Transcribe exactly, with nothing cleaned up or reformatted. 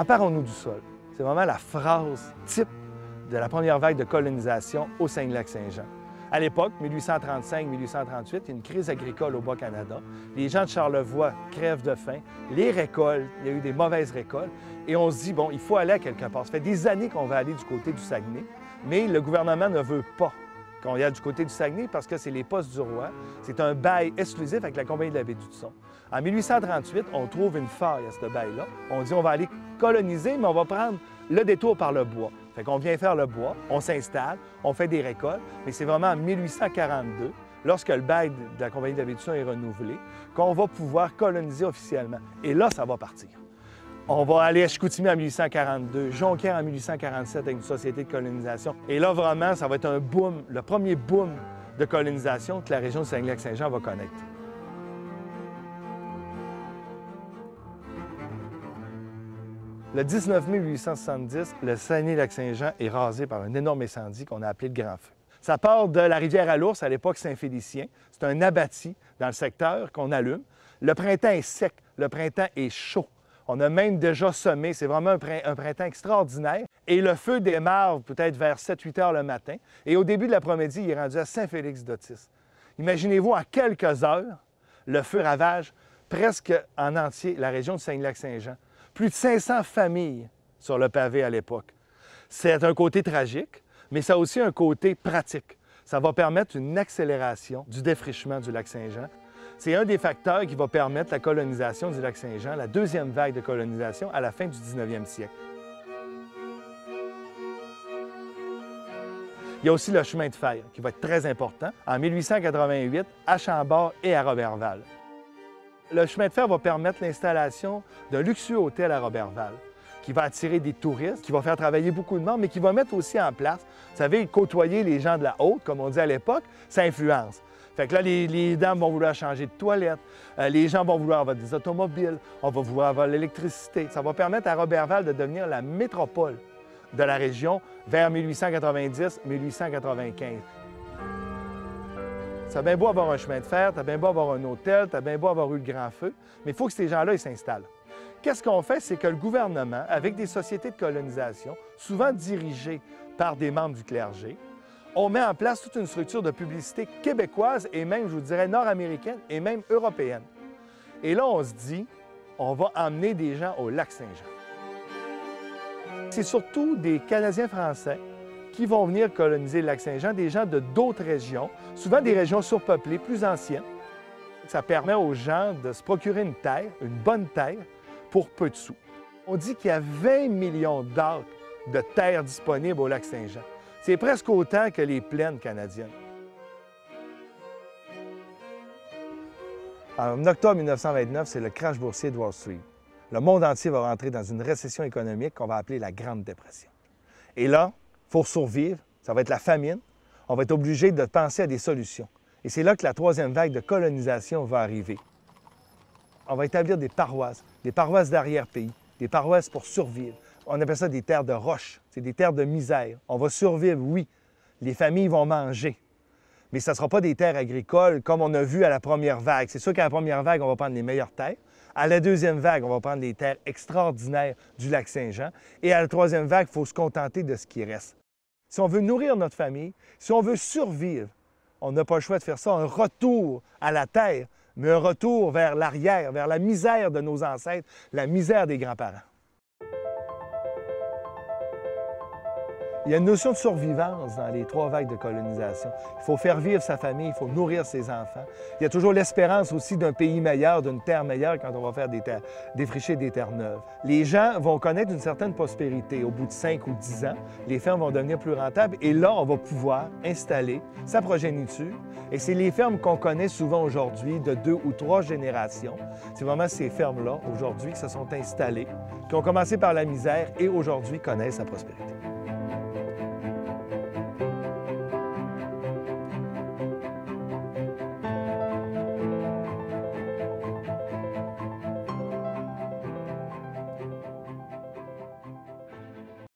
Emparons-nous du sol. C'est vraiment la phrase type de la première vague de colonisation au Saguenay-Lac-Saint-Jean. À l'époque, mille huit cent trente-cinq mille huit cent trente-huit, il y a une crise agricole au Bas-Canada. Les gens de Charlevoix crèvent de faim. Les récoltes, il y a eu des mauvaises récoltes. Et on se dit, bon, il faut aller à quelque part. Ça fait des années qu'on va aller du côté du Saguenay, mais le gouvernement ne veut pas qu'on y aille du côté du Saguenay parce que c'est les postes du roi. C'est un bail exclusif avec la Compagnie de la baie d'Hudson. En mille huit cent trente-huit, on trouve une faille à ce bail-là. On dit, on va aller coloniser, mais on va prendre le détour par le bois. Fait qu'on vient faire le bois, on s'installe, on fait des récoltes, mais c'est vraiment en mille huit cent quarante-deux, lorsque le bail de la Compagnie de la baie d'Hudson est renouvelé, qu'on va pouvoir coloniser officiellement. Et là, ça va partir. On va aller à Chicoutimi en mille huit cent quarante-deux, Jonquière en mille huit cent quarante-sept avec une société de colonisation. Et là, vraiment, ça va être un boom, le premier boom de colonisation que la région de Saguenay-Lac-Saint-Jean va connaître. Le dix-neuf mai mille huit cent soixante-dix, le Saguenay-Lac-Saint-Jean est rasé par un énorme incendie qu'on a appelé le Grand Feu. Ça part de la rivière à l'Ours, à l'époque Saint-Félicien. C'est un abatis dans le secteur qu'on allume. Le printemps est sec, le printemps est chaud. On a même déjà semé, c'est vraiment un, prin- un printemps extraordinaire. Et le feu démarre peut-être vers sept huit heures le matin. Et au début de l'après-midi, il est rendu à Saint-Félix-d'Otis. Imaginez-vous, en quelques heures, le feu ravage presque en entier la région de Saguenay-Lac-Saint-Jean. Plus de cinq cents familles sur le pavé à l'époque. C'est un côté tragique, mais ça a aussi un côté pratique. Ça va permettre une accélération du défrichement du lac Saint-Jean. C'est un des facteurs qui va permettre la colonisation du lac Saint-Jean, la deuxième vague de colonisation à la fin du dix-neuvième siècle. Il y a aussi le chemin de fer qui va être très important en mille huit cent quatre-vingt-huit à Chambord et à Roberval. Le chemin de fer va permettre l'installation d'un luxueux hôtel à Roberval qui va attirer des touristes, qui va faire travailler beaucoup de monde, mais qui va mettre aussi en place, vous savez, côtoyer les gens de la haute, comme on dit à l'époque, ça influence. Fait que là, les, les dames vont vouloir changer de toilette, euh, les gens vont vouloir avoir des automobiles, on va vouloir avoir l'électricité. Ça va permettre à Roberval de devenir la métropole de la région vers mille huit cent quatre-vingt-dix mille huit cent quatre-vingt-quinze. T'as bien beau avoir un chemin de fer, t'as bien beau avoir un hôtel, t'as bien beau avoir eu le Grand Feu, mais il faut que ces gens-là, ils s'installent. Qu'est-ce qu'on fait? C'est que le gouvernement, avec des sociétés de colonisation, souvent dirigées par des membres du clergé, on met en place toute une structure de publicité québécoise et même, je vous dirais, nord-américaine et même européenne. Et là, on se dit, on va emmener des gens au lac Saint-Jean. C'est surtout des Canadiens français qui vont venir coloniser le lac Saint-Jean, des gens de d'autres régions, souvent des régions surpeuplées, plus anciennes. Ça permet aux gens de se procurer une terre, une bonne terre, pour peu de sous. On dit qu'il y a vingt millions d'acres de terres disponibles au lac Saint-Jean. C'est presque autant que les plaines canadiennes. En octobre mille neuf cent vingt-neuf, c'est le crash boursier de Wall Street. Le monde entier va rentrer dans une récession économique qu'on va appeler la Grande Dépression. Et là, il faut survivre, ça va être la famine. On va être obligé de penser à des solutions. Et c'est là que la troisième vague de colonisation va arriver. On va établir des paroisses, des paroisses d'arrière-pays, des paroisses pour survivre. On appelle ça des terres de roche, c'est des terres de misère. On va survivre, oui. Les familles vont manger. Mais ce ne sera pas des terres agricoles comme on a vu à la première vague. C'est sûr qu'à la première vague, on va prendre les meilleures terres. À la deuxième vague, on va prendre les terres extraordinaires du lac Saint-Jean. Et à la troisième vague, il faut se contenter de ce qui reste. Si on veut nourrir notre famille, si on veut survivre, on n'a pas le choix de faire ça, un retour à la terre, mais un retour vers l'arrière, vers la misère de nos ancêtres, la misère des grands-parents. Il y a une notion de survivance dans les trois vagues de colonisation. Il faut faire vivre sa famille, il faut nourrir ses enfants. Il y a toujours l'espérance aussi d'un pays meilleur, d'une terre meilleure quand on va faire des terres, défricher des terres neuves. Les gens vont connaître une certaine prospérité. Au bout de cinq ou dix ans, les fermes vont devenir plus rentables et là, on va pouvoir installer sa progéniture. Et c'est les fermes qu'on connaît souvent aujourd'hui de deux ou trois générations. C'est vraiment ces fermes-là, aujourd'hui, qui se sont installées, qui ont commencé par la misère et aujourd'hui connaissent la prospérité.